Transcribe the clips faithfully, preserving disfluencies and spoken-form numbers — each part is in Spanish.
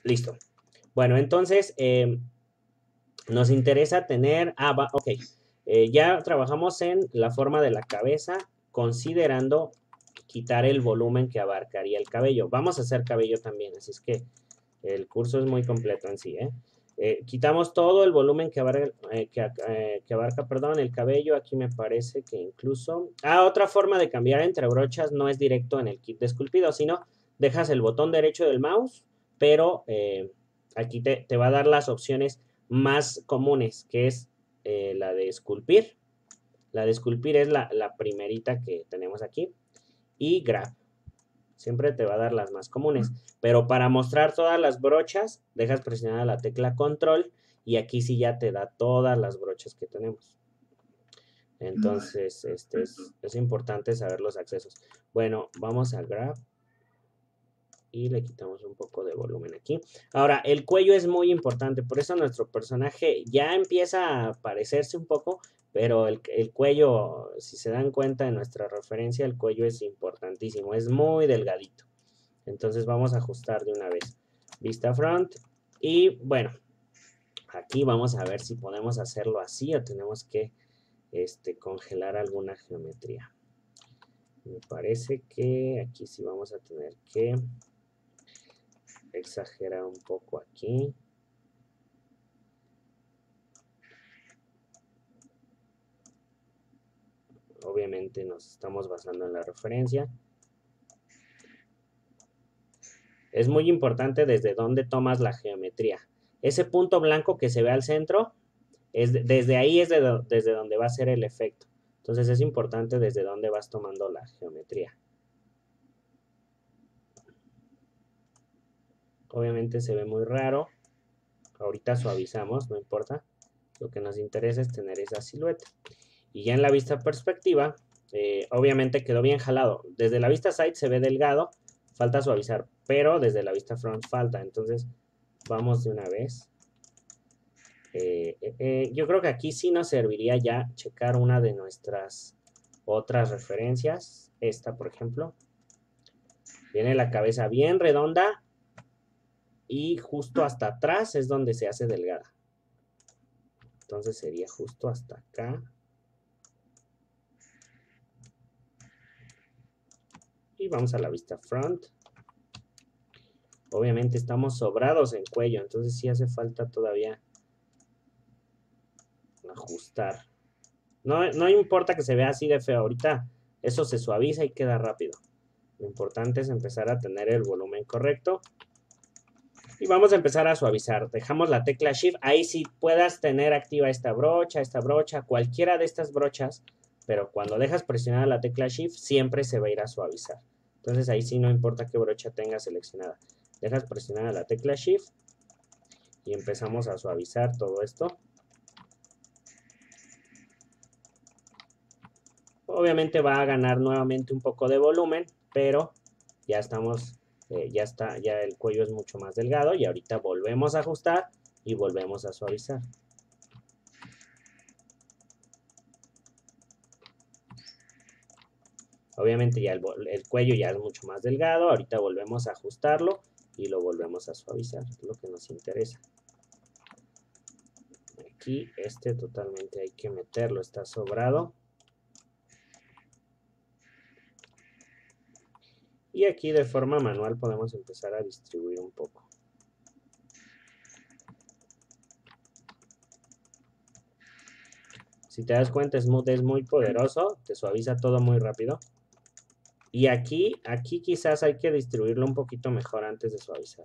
Listo. Bueno, entonces eh, nos interesa tener... Ah, va, ok. Eh, ya trabajamos en la forma de la cabeza, considerando quitar el volumen que abarcaría el cabello. Vamos a hacer cabello también, así es que el curso es muy completo en sí, ¿eh? Eh, quitamos todo el volumen que abarca, eh, que, eh, que abarca, perdón, el cabello. Aquí me parece que incluso... Ah, otra forma de cambiar entre brochas no es directo en el kit de esculpido, sino dejas el botón derecho del mouse, pero eh, aquí te, te, va a dar las opciones más comunes, que es eh, la de esculpir. La de esculpir es la, la primerita que tenemos aquí. Y grab. Siempre te va a dar las más comunes. Pero para mostrar todas las brochas, dejas presionada la tecla control y aquí sí ya te da todas las brochas que tenemos. Entonces, este es, es importante saber los accesos. Bueno, vamos a grab y le quitamos un poco de volumen aquí. Ahora, el cuello es muy importante, por eso nuestro personaje ya empieza a parecerse un poco, pero el, el cuello, si se dan cuenta en nuestra referencia, el cuello es importantísimo, es muy delgadito. Entonces vamos a ajustar de una vez vista front y bueno, aquí vamos a ver si podemos hacerlo así o tenemos que este, congelar alguna geometría. Me parece que aquí sí vamos a tener que exagerar un poco aquí. Obviamente nos estamos basando en la referencia. Es muy importante desde dónde tomas la geometría. Ese punto blanco que se ve al centro, es de, desde ahí es de do, desde donde va a ser el efecto. Entonces es importante desde dónde vas tomando la geometría. Obviamente se ve muy raro. Ahorita suavizamos, no importa. Lo que nos interesa es tener esa silueta. Y ya en la vista perspectiva, eh, obviamente quedó bien jalado. Desde la vista side se ve delgado, falta suavizar, pero desde la vista front falta. Entonces vamos de una vez. Eh, eh, eh, yo creo que aquí sí nos serviría ya checar una de nuestras otras referencias. Esta, por ejemplo. Tiene la cabeza bien redonda y justo hasta atrás es donde se hace delgada. Entonces sería justo hasta acá. Y vamos a la vista front. Obviamente estamos sobrados en cuello, entonces sí hace falta todavía ajustar. No, no importa que se vea así de feo, ahorita eso se suaviza y queda rápido. Lo importante es empezar a tener el volumen correcto. Y vamos a empezar a suavizar. Dejamos la tecla Shift. Ahí sí puedas tener activa esta brocha, esta brocha, cualquiera de estas brochas. Pero cuando dejas presionada la tecla Shift, siempre se va a ir a suavizar. Entonces ahí sí no importa qué brocha tengas seleccionada. Dejas presionada la tecla Shift y empezamos a suavizar todo esto. Obviamente va a ganar nuevamente un poco de volumen, pero ya estamos, eh, ya está, ya el cuello es mucho más delgado y ahorita volvemos a ajustar y volvemos a suavizar. Obviamente ya el, el cuello ya es mucho más delgado, ahorita volvemos a ajustarlo y lo volvemos a suavizar, es lo que nos interesa. Aquí este totalmente hay que meterlo, está sobrado. Y aquí de forma manual podemos empezar a distribuir un poco. Si te das cuenta, Smooth es muy poderoso, te suaviza todo muy rápido. Y aquí, aquí quizás hay que distribuirlo un poquito mejor antes de suavizar.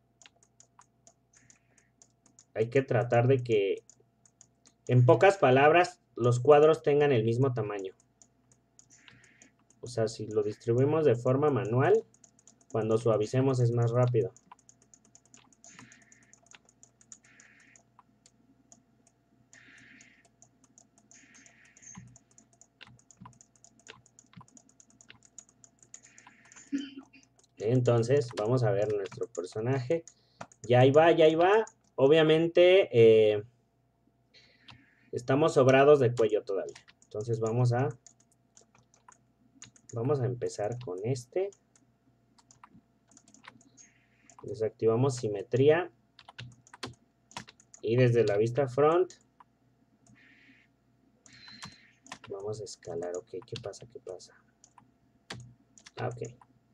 Hay que tratar de que, en pocas palabras, los cuadros tengan el mismo tamaño. O sea, si lo distribuimos de forma manual, cuando suavicemos es más rápido. Entonces, vamos a ver nuestro personaje. Ya ahí va, ya ahí va. Obviamente, eh, estamos sobrados de cuello todavía. Entonces vamos a, vamos a empezar con este. Desactivamos simetría. Y desde la vista front, vamos a escalar. Ok, ¿qué pasa? ¿Qué pasa? Ah, ok.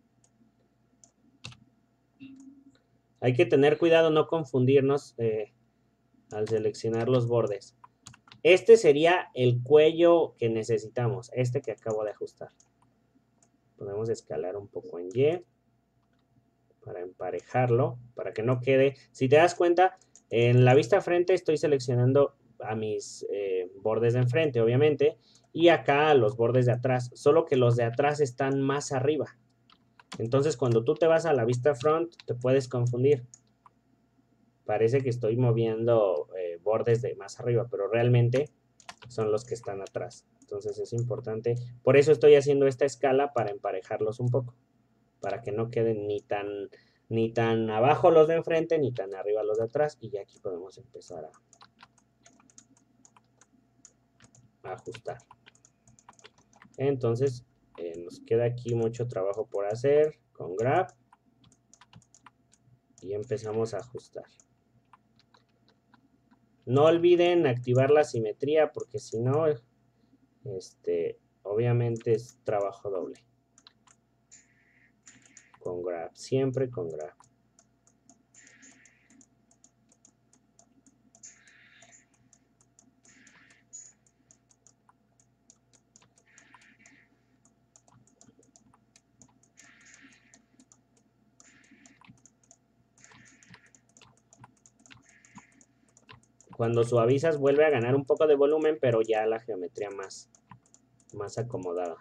Hay que tener cuidado, no confundirnos eh, al seleccionar los bordes. Este sería el cuello que necesitamos, este que acabo de ajustar. Podemos escalar un poco en Y para emparejarlo, para que no quede. Si te das cuenta, en la vista frente estoy seleccionando a mis eh, bordes de enfrente, obviamente, y acá a los bordes de atrás, solo que los de atrás están más arriba. Entonces, cuando tú te vas a la vista front, te puedes confundir. Parece que estoy moviendo eh, bordes de más arriba, pero realmente son los que están atrás. Entonces es importante. Por eso estoy haciendo esta escala para emparejarlos un poco. Para que no queden ni tan, ni tan abajo los de enfrente, ni tan arriba los de atrás. Y ya aquí podemos empezar a, a ajustar. Entonces eh, nos queda aquí mucho trabajo por hacer con Grab. Y empezamos a ajustar. No olviden activar la simetría porque si no, este, obviamente es trabajo doble. Con Grab, siempre con Grab. Cuando suavizas vuelve a ganar un poco de volumen, pero ya la geometría más, más acomodada.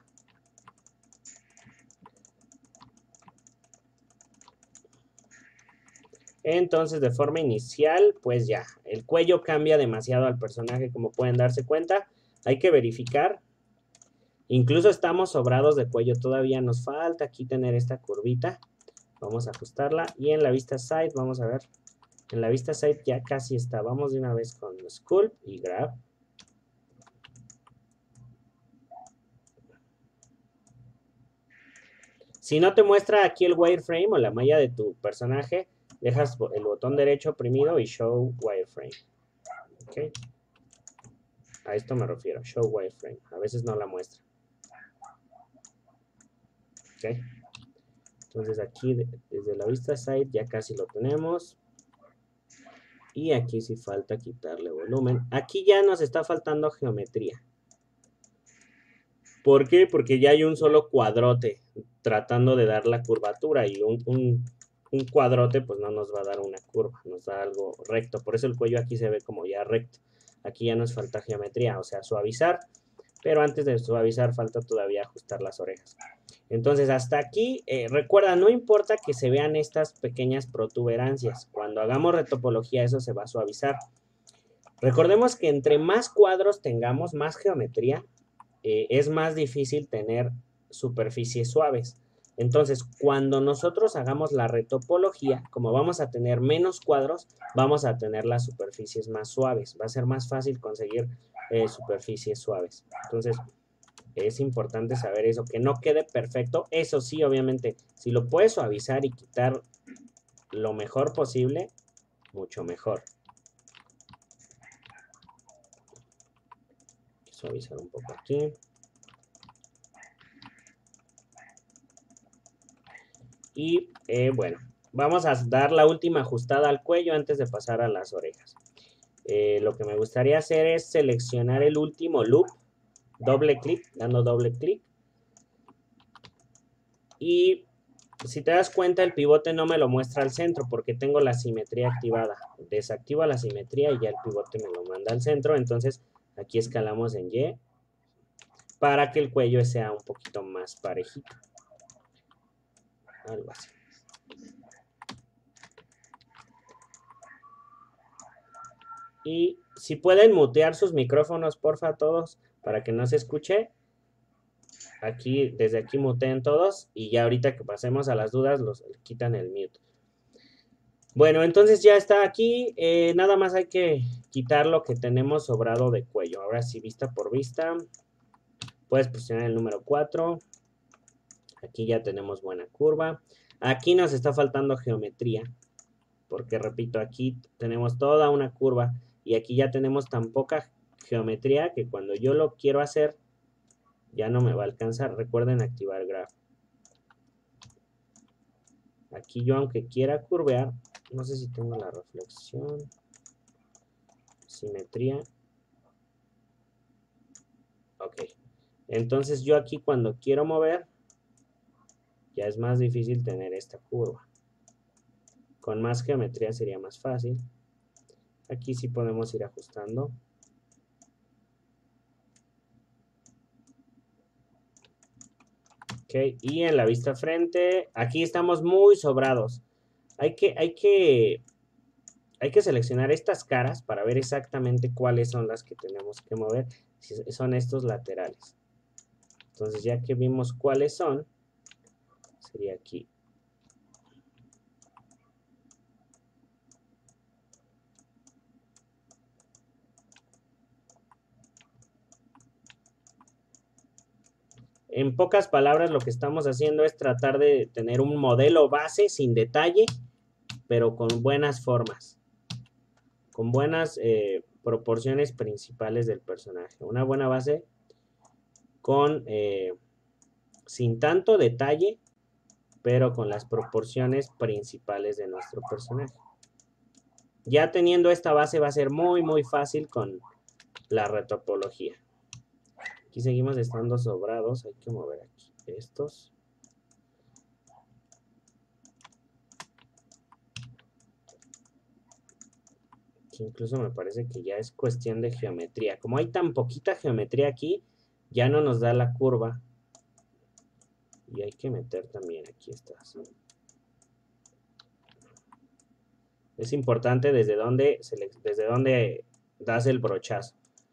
Entonces, de forma inicial, pues ya, el cuello cambia demasiado al personaje, como pueden darse cuenta. Hay que verificar. Incluso estamos sobrados de cuello, todavía nos falta aquí tener esta curvita. Vamos a ajustarla y en la vista side, vamos a ver. En la vista side ya casi está. Vamos de una vez con Sculpt y Grab. Si no te muestra aquí el wireframe o la malla de tu personaje, dejas el botón derecho oprimido y Show Wireframe. ¿Ok? A esto me refiero, Show Wireframe. A veces no la muestra. ¿Ok? Entonces aquí desde la vista side ya casi lo tenemos. Y aquí sí falta quitarle volumen. Aquí ya nos está faltando geometría. ¿Por qué? Porque ya hay un solo cuadrote tratando de dar la curvatura y un, un, un cuadrote pues no nos va a dar una curva, nos da algo recto. Por eso el cuello aquí se ve como ya recto. Aquí ya nos falta geometría, o sea, suavizar. Pero antes de suavizar falta todavía ajustar las orejas. Entonces hasta aquí, eh, recuerda, no importa que se vean estas pequeñas protuberancias. Cuando hagamos retopología eso se va a suavizar. Recordemos que entre más cuadros tengamos, más geometría, eh, es más difícil tener superficies suaves. Entonces, cuando nosotros hagamos la retopología, como vamos a tener menos cuadros, vamos a tener las superficies más suaves. Va a ser más fácil conseguir eh, superficies suaves. Entonces, es importante saber eso, que no quede perfecto. Eso sí, obviamente, si lo puedes suavizar y quitar lo mejor posible, mucho mejor. Suavizar un poco aquí. Y eh, bueno, vamos a dar la última ajustada al cuello antes de pasar a las orejas. Eh, lo que me gustaría hacer es seleccionar el último loop, doble clic, dando doble clic. Y si te das cuenta, el pivote no me lo muestra al centro porque tengo la simetría activada. Desactivo la simetría y ya el pivote me lo manda al centro. Entonces, aquí escalamos en Y para que el cuello sea un poquito más parejito. Algo así. Y si pueden mutear sus micrófonos, porfa, todos, para que no se escuche. Aquí, desde aquí muteen todos y ya ahorita que pasemos a las dudas, los quitan el mute. Bueno, entonces ya está aquí. Eh, nada más hay que quitar lo que tenemos sobrado de cuello. Ahora sí, vista por vista. Puedes presionar el número cuatro. Aquí ya tenemos buena curva. Aquí nos está faltando geometría. porque repito, aquí tenemos toda una curva y aquí ya tenemos tan poca geometría que cuando yo lo quiero hacer ya no me va a alcanzar. Recuerden activar graph. Aquí yo aunque quiera curvear, no sé si tengo la reflexión, simetría. Ok. Entonces yo aquí cuando quiero mover, ya es más difícil tener esta curva. Con más geometría sería más fácil. Aquí sí podemos ir ajustando. Ok, y en la vista frente, aquí estamos muy sobrados. Hay que, hay que, hay que seleccionar estas caras para ver exactamente cuáles son las que tenemos que mover. Si son estos laterales. Entonces, ya que vimos cuáles son, sería aquí. En pocas palabras, lo que estamos haciendo es tratar de tener un modelo base sin detalle, pero con buenas formas, con buenas eh, proporciones principales del personaje. Una buena base con eh, sin tanto detalle, pero con las proporciones principales de nuestro personaje. Ya teniendo esta base va a ser muy, muy fácil con la retopología. Aquí seguimos estando sobrados, hay que mover aquí estos. Aquí incluso me parece que ya es cuestión de geometría. Como hay tan poquita geometría aquí, ya no nos da la curva. Y hay que meter también aquí estas. Es importante desde dónde, desde dónde das el brochazo.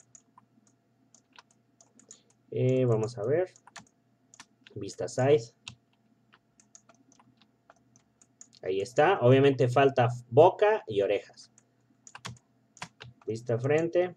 Eh, vamos a ver. Vista size. Ahí está. Obviamente falta boca y orejas. Vista frente.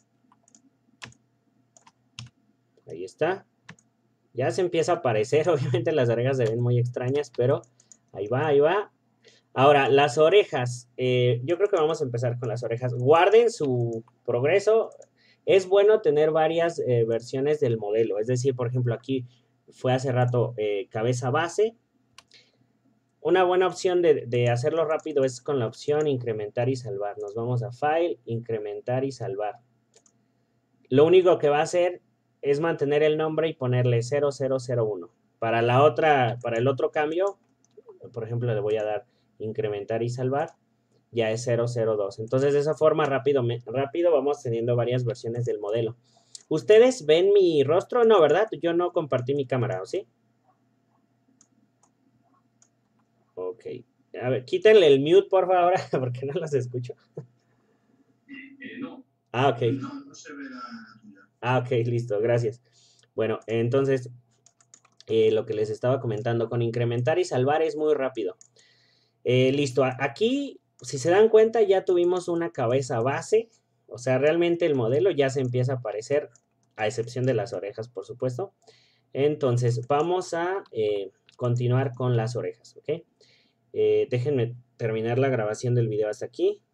Ahí está. Ya se empieza a aparecer. Obviamente las orejas se ven muy extrañas, pero ahí va, ahí va. Ahora, las orejas. Eh, yo creo que vamos a empezar con las orejas. Guarden su progreso. Es bueno tener varias eh, versiones del modelo. Es decir, por ejemplo, aquí fue hace rato eh, cabeza base. Una buena opción de, de hacerlo rápido es con la opción incrementar y salvar. Nos vamos a File, incrementar y salvar. Lo único que va a hacer es mantener el nombre y ponerle cero cero cero uno. Para la otra, para el otro cambio, por ejemplo, le voy a dar incrementar y salvar, ya es cero cero dos. Entonces, de esa forma, rápido, rápido vamos teniendo varias versiones del modelo. ¿Ustedes ven mi rostro? No, ¿verdad? Yo no compartí mi cámara, ¿o sí? Ok. A ver, quítenle el mute, por favor, ahora, porque no los escucho. Eh, no. Ah, ok. No, no se ve la tuya. Ah, ok, listo, gracias. Bueno, entonces, eh, lo que les estaba comentando, con incrementar y salvar es muy rápido. Eh, listo, aquí, si se dan cuenta, ya tuvimos una cabeza base. O sea, realmente el modelo ya se empieza a aparecer, a excepción de las orejas, por supuesto. Entonces, vamos a eh, continuar con las orejas, ¿ok? Eh, déjenme terminar la grabación del video hasta aquí.